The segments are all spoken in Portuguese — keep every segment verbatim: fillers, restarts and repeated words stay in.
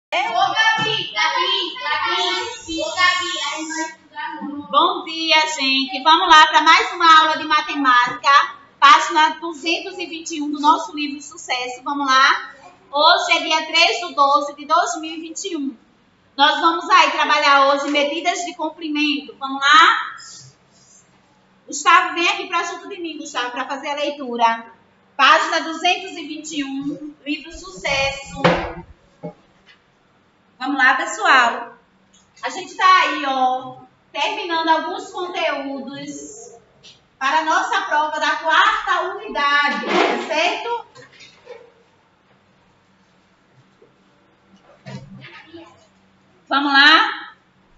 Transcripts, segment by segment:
Ô, Gabi, Gabi, Gabi, ô, Gabi, a gente vai estudar muito. Bom dia, gente. Vamos lá para mais uma aula de matemática, página duzentos e vinte e um do nosso livro Sucesso. Vamos lá? Hoje é dia três de doze de dois mil e vinte e um. Nós vamos aí trabalhar hoje medidas de comprimento. Vamos lá? Gustavo, vem aqui para junto de mim, Gustavo, para fazer a leitura. Página duzentos e vinte e um, livro Sucesso. Vamos lá, pessoal. A gente está aí, ó, terminando alguns conteúdos para a nossa prova da quarta unidade, tá certo? Vamos lá?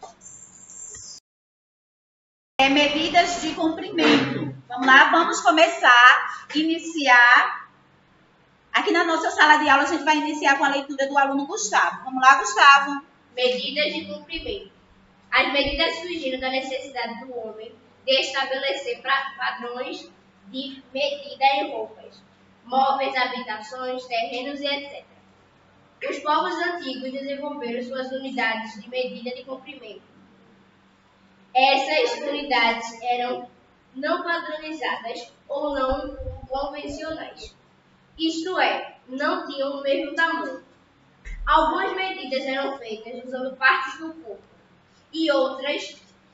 É medidas de comprimento. Vamos lá, vamos começar, iniciar. Aqui na nossa sala de aula a gente vai iniciar com a leitura do aluno Gustavo. Vamos lá, Gustavo? Medidas de comprimento. As medidas surgiram da necessidade do homem de estabelecer padrões de medida em roupas, móveis, habitações, terrenos e etcétera. Os povos antigos desenvolveram suas unidades de medida de comprimento. Essas unidades eram não padronizadas ou não convencionais. Isto é, não tinham o mesmo tamanho. Algumas medidas eram feitas usando partes do corpo e outras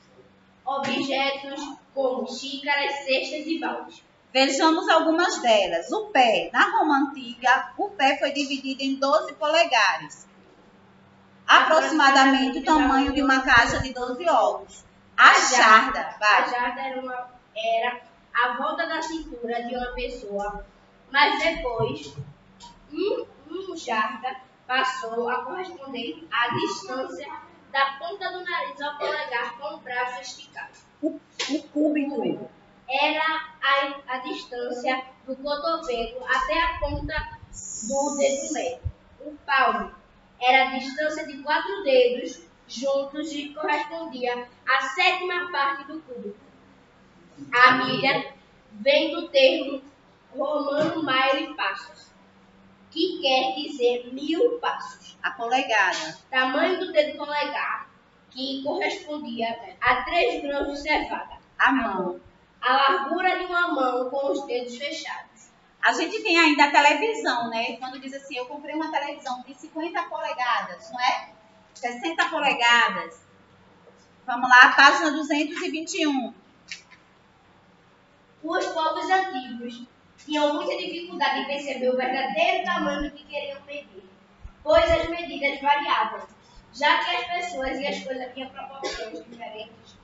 objetos como xícaras, cestas e baldes. Vejamos algumas delas. O pé. Na Roma Antiga, o pé foi dividido em doze polegares. Aproximadamente o tamanho de uma caixa de doze ovos. A jarda. A jarda era, uma, era a volta da cintura de uma pessoa, mas depois um, um jarda passou a corresponder à distância da ponta do nariz ao polegar com o braço esticado. O, o cúbito era a, a distância do cotovelo até a ponta do dedo médio. O palmo era a distância de quatro dedos juntos e correspondia à sétima parte do cúbito. A milha vem do termo romano maile passos, que quer dizer mil passos. A polegada. Tamanho do dedo polegar, que correspondia a três grãos de cevada. A mão. A largura de uma mão com os dedos fechados. A gente tem ainda a televisão, né? Quando diz assim, eu comprei uma televisão de cinquenta polegadas, não é? sessenta polegadas. Vamos lá, página duzentos e vinte e um. Os povos antigos tinham muita dificuldade em perceber o verdadeiro tamanho que queriam medir, pois as medidas variavam, já que as pessoas e as coisas tinham proporções diferentes.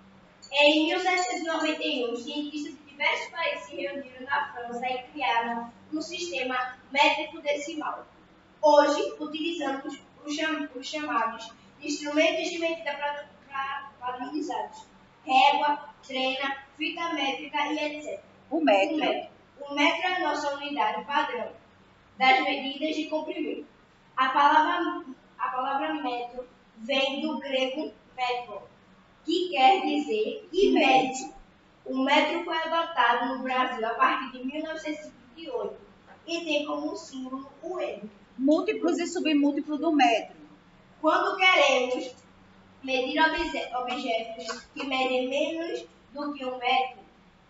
Em mil setecentos e noventa e um, cientistas de diversos países se reuniram na França e criaram um sistema métrico decimal. Hoje, utilizamos os, cham os chamados instrumentos de medida padronizados, régua, trena, fita métrica e etcétera. O metro. O metro. O metro é a nossa unidade padrão das medidas de comprimento. A palavra, a palavra metro vem do grego metro, que quer dizer que mede. O metro foi adotado no Brasil a partir de mil novecentos e vinte e oito e tem como símbolo o M. Múltiplos e submúltiplos do metro. Quando queremos medir obje objetos que medem menos do que um metro,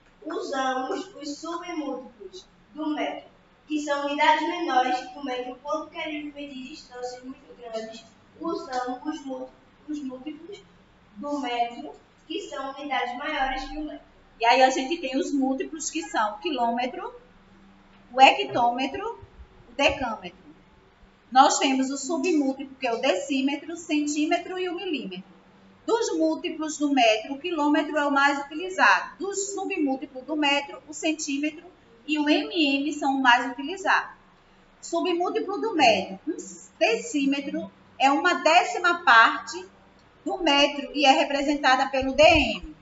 usamos os submúltiplos do metro, que são unidades menores que o metro. Quando queremos medir distâncias muito grandes, usamos os múltiplos, os múltiplos do metro, que são unidades maiores que o metro. E aí a gente tem os múltiplos, que são o quilômetro, o hectômetro, o decâmetro. Nós temos o submúltiplo, que é o decímetro, o centímetro e o milímetro. Dos múltiplos do metro, o quilômetro é o mais utilizado. Dos submúltiplos do metro, o centímetro e o milímetro são os mais utilizados. Submúltiplo do metro, um decímetro é uma décima parte do metro e é representada pelo D M.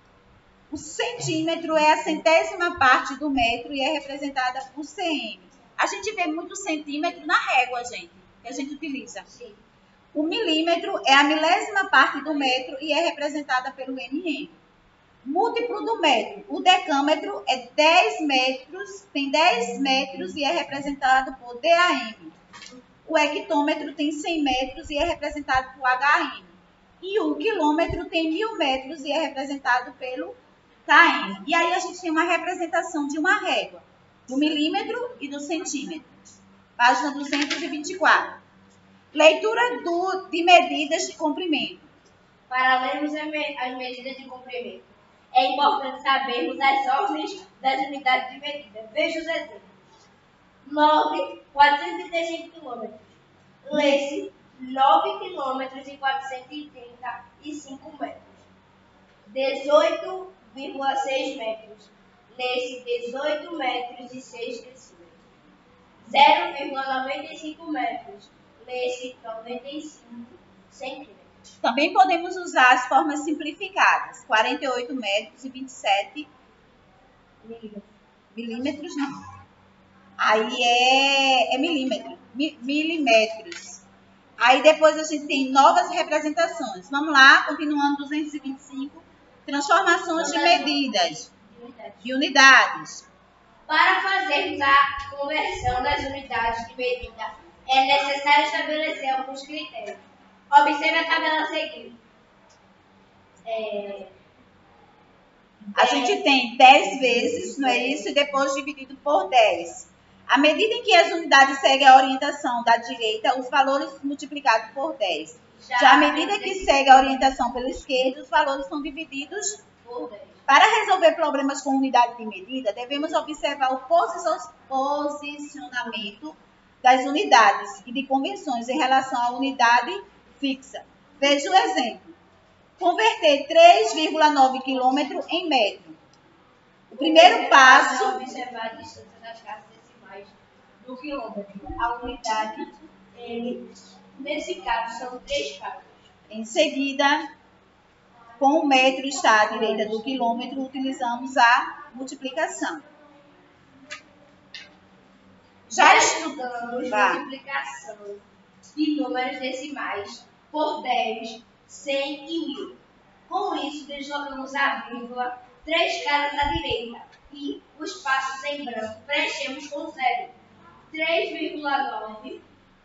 O centímetro é a centésima parte do metro e é representada por C M. A gente vê muito centímetro na régua, gente, que a gente utiliza. Sim. O milímetro é a milésima parte do metro e é representada pelo M M. Múltiplo do metro. O decâmetro é dez metros, tem dez metros e é representado por D A M. o hectômetro tem cem metros e é representado por H M. E o quilômetro tem mil metros e é representado pelo K M. E aí a gente tem uma representação de uma régua, do milímetro e do centímetro. Página duzentos e vinte e quatro. Leitura do, de medidas de comprimento. Para lermos as medidas de comprimento, é importante sabermos as ordens das unidades de medida. Veja os exemplos. nove, quatrocentos e trinta e cinco quilômetros. Lê-se nove quilômetros e quatrocentos e trinta e cinco metros. dezoito vírgula seis metros. Lê-se dezoito metros e seis decímetros. zero vírgula noventa e cinco metros. Lê-se noventa e cinco centímetros. Também podemos usar as formas simplificadas. quarenta e oito metros e vinte e sete Milímetros. milímetros, não. Aí é, é milímetro, mi, milímetros. Aí depois a gente tem novas representações. Vamos lá, continuando duzentos e vinte e cinco. Transformações de medidas, de unidades. Para fazermos a conversão das unidades de medida, é necessário estabelecer alguns critérios. Observe a tabela a seguir. É... A gente tem dez vezes, não é isso? E depois dividido por dez. À medida em que as unidades seguem a orientação da direita, os valores multiplicados por dez. Já, Já à medida que segue a orientação pela esquerda, os valores são divididos por dez. Para resolver problemas com unidade de medida, devemos observar o posicionamento das unidades e de convenções em relação à unidade fixa. Veja o exemplo. Converter três vírgula nove quilômetros em metro. O primeiro passo... Observar a distância das casas decimais do quilômetro. A unidade, ele, nesse caso, são três casas. Em seguida, com o metro está à direita do quilômetro, utilizamos a multiplicação. Já estudamos a multiplicação de números decimais por dez, cem e mil. Com isso, deslocamos a vírgula três casas à direita e os espaços em branco preenchemos com zero. três vírgula nove,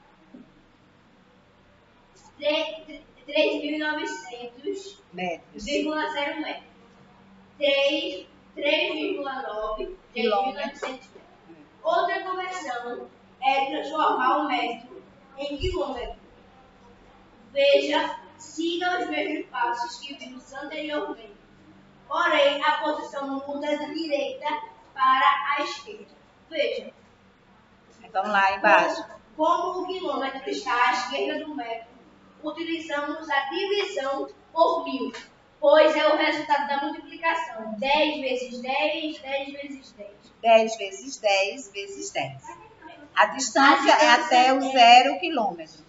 três mil e novecentos metros. vírgula zero metros. três vírgula nove, três mil e novecentos metros. Outra conversão é transformar o metro em quilômetro. Veja, siga os mesmos passos que vimos anteriormente. Porém, a posição muda da direita para a esquerda. Veja. Vamos lá embaixo. Como, como o quilômetro está à esquerda do metro, utilizamos a divisão por mil, pois é o resultado da multiplicação. dez vezes dez, dez vezes dez. dez vezes dez vezes dez. A distância é até o zero quilômetro.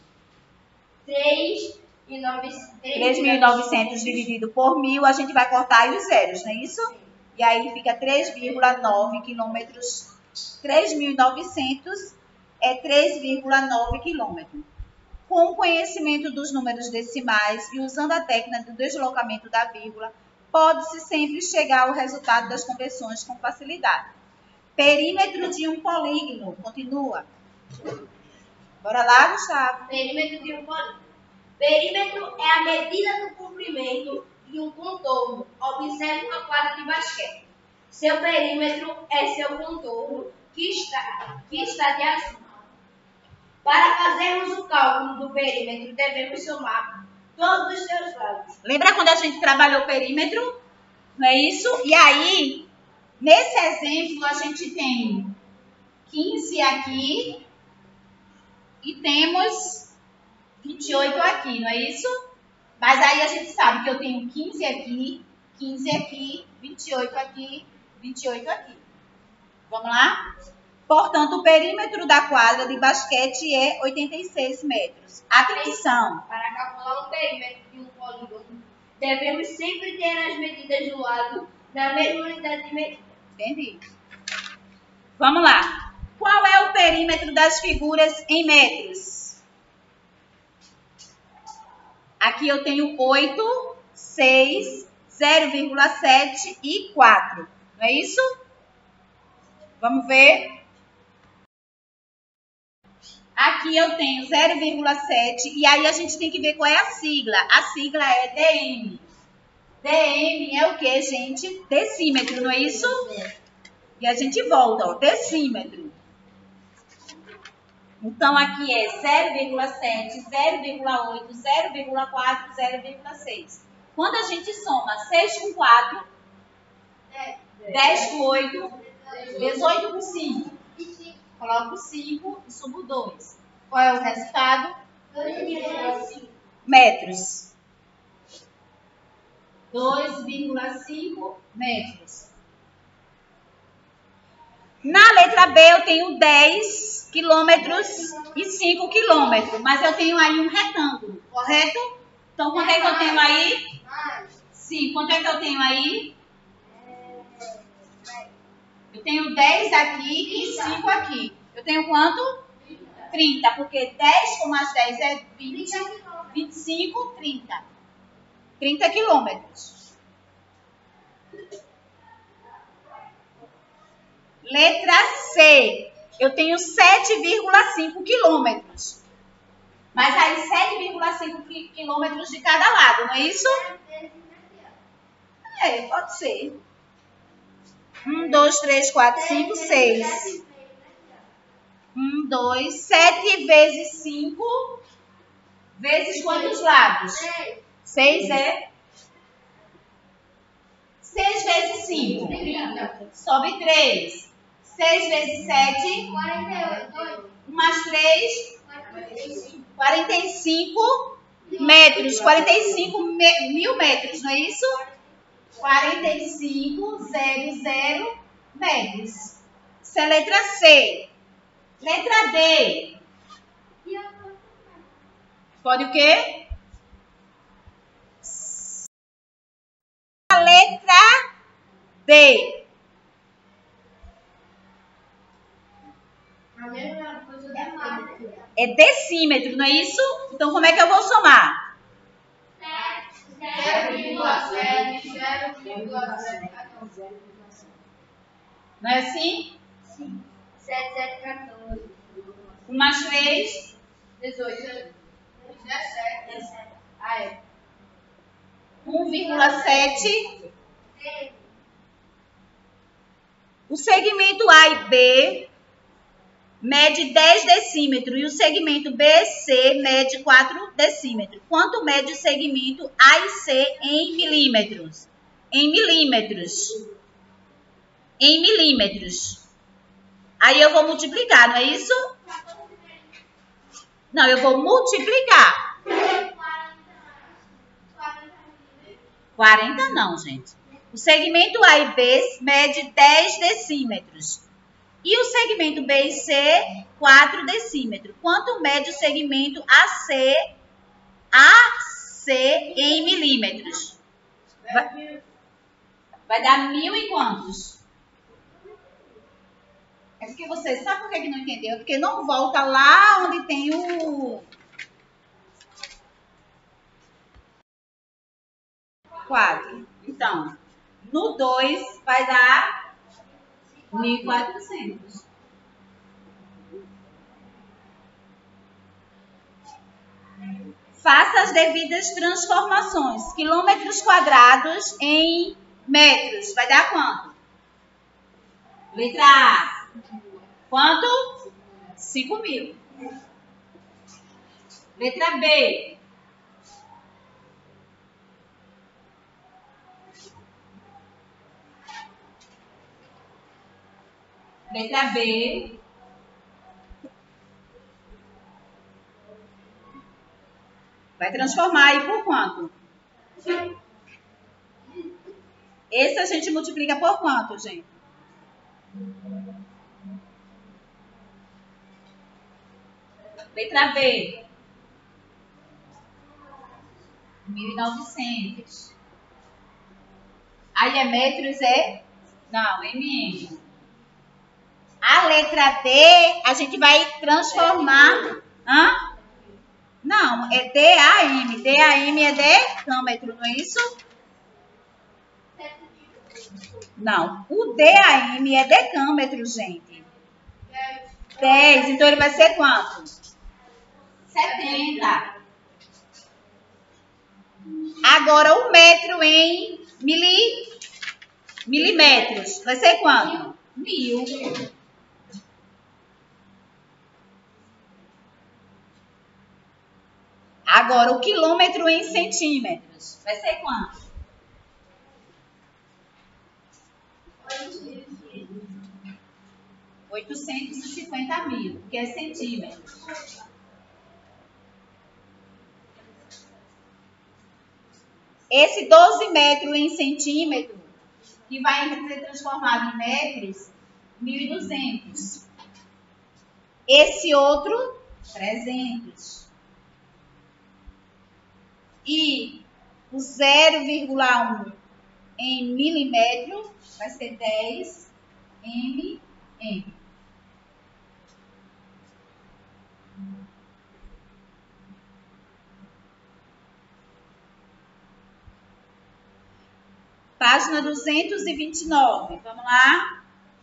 três mil e novecentos dividido por mil, a gente vai cortar aí os zeros, não é isso? E aí fica três vírgula nove quilômetros. três mil e novecentos é três vírgula nove quilômetros. Com o conhecimento dos números decimais e usando a técnica do deslocamento da vírgula, pode-se sempre chegar ao resultado das conversões com facilidade. Perímetro de um polígono. Continua. Bora lá, Gustavo. Perímetro de um polígono. Perímetro é a medida do comprimento de um contorno. Observe uma quadra de basquete. Seu perímetro é seu contorno que está, que está de azul. Para fazermos o cálculo do perímetro, devemos somar todos os seus lados. Lembra quando a gente trabalhou o perímetro? Não é isso? E aí, nesse exemplo, a gente tem quinze aqui e temos vinte e oito aqui, não é isso? Mas aí a gente sabe que eu tenho quinze aqui, quinze aqui, vinte e oito aqui, vinte e oito aqui. Vamos lá? Portanto, o perímetro da quadra de basquete é oitenta e seis metros. Atenção! Para calcular o perímetro de um polígono, devemos sempre ter as medidas do lado da mesma unidade de medida. Entendi. Vamos lá. Qual é o perímetro das figuras em metros? Aqui eu tenho oito, seis, zero vírgula sete e quatro. Não é isso? Vamos ver. Aqui eu tenho zero vírgula sete e aí a gente tem que ver qual é a sigla. A sigla é D M. D M é o que, gente? Decímetro, não é isso? E a gente volta, ó, decímetro. Então, aqui é zero vírgula sete, zero vírgula oito, zero vírgula quatro, zero vírgula seis. Quando a gente soma seis com quatro, dez com oito, dezoito com cinco. Coloco cinco e subo dois. Qual é o resultado? Metros. dois vírgula cinco metros. Na letra B eu tenho dez quilômetros e cinco quilômetros, mas eu tenho aí um retângulo, correto? Então, quanto é que eu tenho aí? Sim, quanto é que eu tenho aí? Eu tenho dez aqui e cinco aqui. Eu tenho quanto? trinta, porque dez com mais dez é vinte, vinte e cinco, trinta. trinta quilômetros. Letra C. Eu tenho sete vírgula cinco quilômetros. Mas aí sete vírgula cinco quilômetros de cada lado, não é isso? É, pode ser. um, dois, três, quatro, cinco, seis. um, dois, sete vezes cinco. Vezes quantos lados? seis é? seis vezes cinco. Sobe três. seis vezes sete. um mais três. quarenta e cinco metros. quarenta e cinco mil metros, não é isso? quarenta e cinco mil metros. Isso é letra C. Letra D. Pode o quê? A letra D. É decímetro, não é isso? Então, como é que eu vou somar? zero vírgula sete, zero vírgula sete. Não é assim? Sim. sete, sete, quatorze. um mais três. dezoito. dezessete. Ah, é. um vírgula sete. O segmento A e B mede dez decímetros e o segmento B C mede quatro decímetros. Quanto mede o segmento A e C em milímetros? Em milímetros. Em milímetros. Aí eu vou multiplicar, não é isso? Não, eu vou multiplicar. quarenta não, gente. O segmento A e B mede dez decímetros. E o segmento B e C, quatro decímetros. Quanto mede o segmento A C, A C em milímetros? Vai, vai dar mil e quantos? É porque você sabe por que não entendeu? Porque não volta lá onde tem o... quatro. Então, no dois vai dar mil e quatrocentos. Faça as devidas transformações. Quilômetros quadrados em metros. Vai dar quanto? Letra A. Quanto? cinco mil. Letra B. Letra B. Vai transformar aí por quanto? Esse a gente multiplica por quanto, gente? Letra B. mil e novecentos. Aí é metros, é? Não, M. A letra D, a gente vai transformar... Hã? Não, é D A M. D A M é decâmetro, não é isso? Não, o D A M é decâmetro, gente. dez, então ele vai ser quanto? setenta. Agora, o metro em mili, milímetros. Vai ser quanto? Mil. Agora, o quilômetro em centímetros. Vai ser quanto? oitocentos e cinquenta mil, que é centímetros. Esse doze metros em centímetro, que vai ser transformado em metros, mil e duzentos. Esse outro, trezentos. E o zero vírgula um em milímetro vai ser dez milímetros. Página duzentos e vinte e nove. Vamos lá?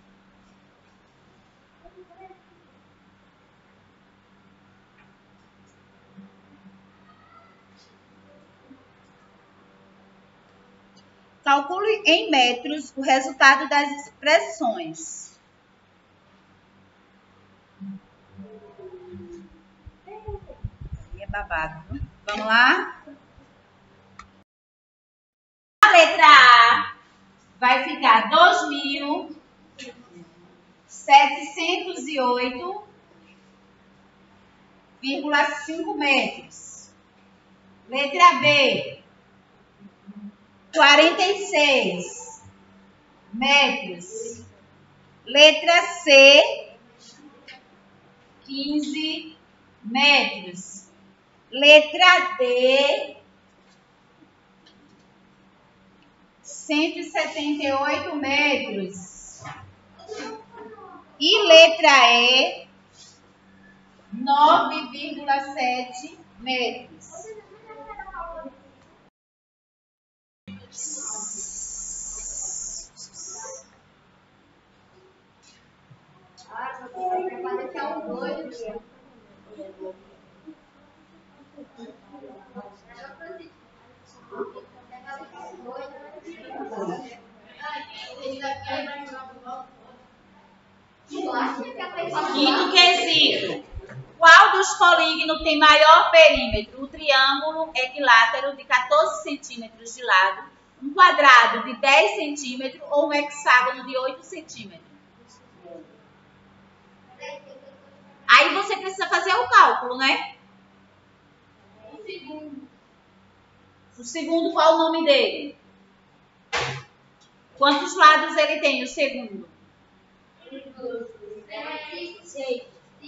Calcule em metros o resultado das expressões. É babado. Vamos lá? A letra A vai ficar dois mil setecentos e oito vírgula cinco metros. Letra B, quarenta e seis metros. Letra C, quinze metros. Letra D, cento e setenta e oito metros. E letra E, nove vírgula sete metros. Quinto quesito. Qual dos polígonos tem maior perímetro? O triângulo equilátero de quatorze centímetros de lado, um quadrado de dez centímetros ou um hexágono de oito centímetros? Aí você precisa fazer o cálculo, né? O segundo. O segundo, qual é o nome dele? Quantos lados ele tem, o segundo? Seis.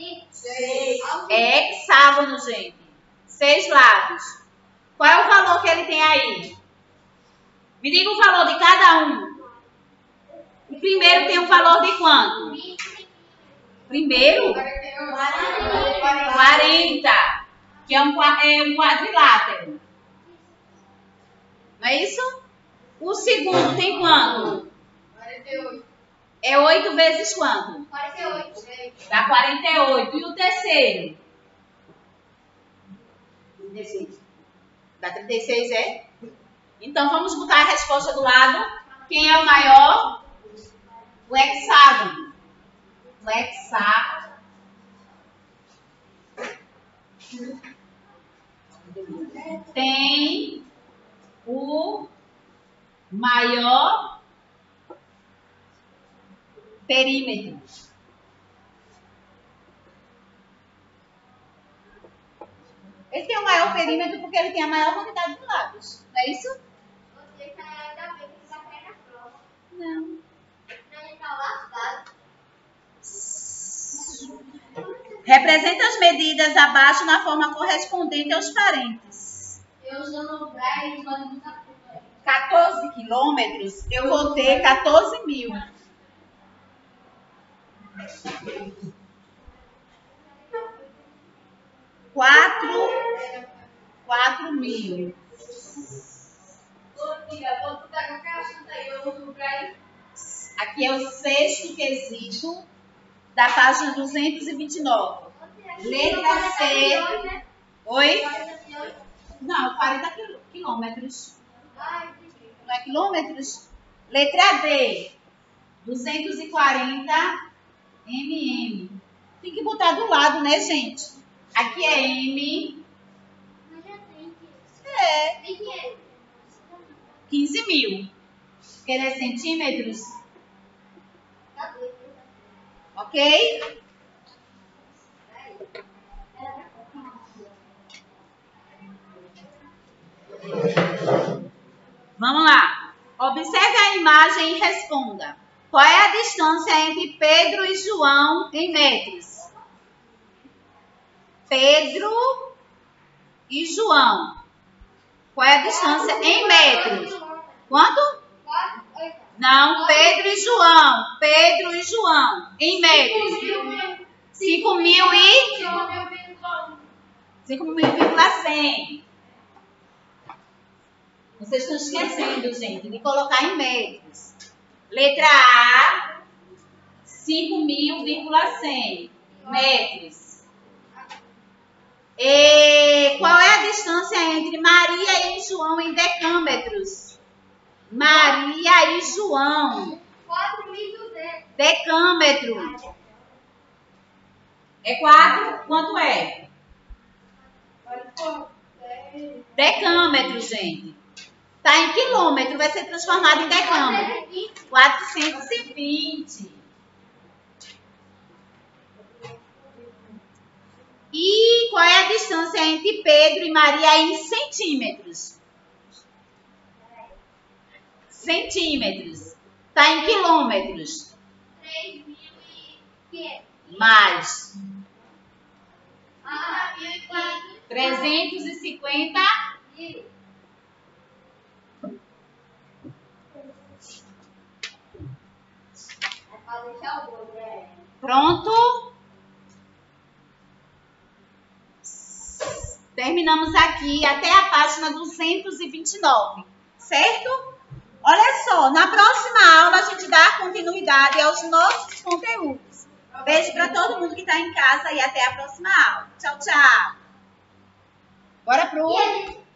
É hexágono, gente. Seis lados. Qual é o valor que ele tem aí? Me diga o valor de cada um. O primeiro tem um valor de quanto? Primeiro? quarenta. Que é um, é um quadrilátero. Não é isso? O segundo tem quanto? quarenta e oito. É oito vezes quanto? quarenta e oito. Dá quarenta e oito. E o terceiro? trinta e seis. Dá trinta e seis, é? Então, vamos botar a resposta do lado. Quem é o maior? O hexágono. O hexágono tem o maior perímetro. Ele tem o maior perímetro porque ele tem a maior quantidade de lados. Não é isso? Você está vendo que vai cair na prova. Não. Não, ele está lascado. Representa as medidas abaixo na forma correspondente aos parênteses. Eu sou no Braille, mas não está tudo. quatorze quilômetros, eu vou ter quatorze mil. Quatro, quatro mil. Aqui é o sexto quesito da página duzentos e vinte e nove. Letra C, Oi? Não, quarenta quilômetros. Não é quilômetros? Letra D. duzentos e quarenta milímetros. Tem que botar do lado, né, gente? Aqui é M. É. quinze mil. Quer centímetros? Ok? Vamos lá. Observe a imagem e responda. Qual é a distância entre Pedro e João em metros? Pedro e João. Qual é a distância em metros? Quanto? Não, Pedro e João. Pedro e João. Em metros. cinco mil e... cinco mil vírgula cem. Vocês estão esquecendo, gente, de colocar em metros. Letra A, cinco mil vírgula cem metros. E qual é a distância entre Maria e João em decâmetros? Maria e João. quatro mil e duzentos. Decâmetro. É quatro? Quanto é? Decâmetro, gente. Tá em quilômetro, vai ser transformado em decâmetro. quatrocentos e vinte. E qual é a distância entre Pedro e Maria em centímetros? Centímetros. Tá em quilômetros. três mil e quinhentos. Mais. Ah, trezentos e cinquenta. Pronto? Terminamos aqui até a página duzentos e vinte e nove, certo? Olha só, na próxima aula a gente dá continuidade aos nossos conteúdos. Beijo para todo mundo que está em casa e até a próxima aula. Tchau, tchau. Bora pro...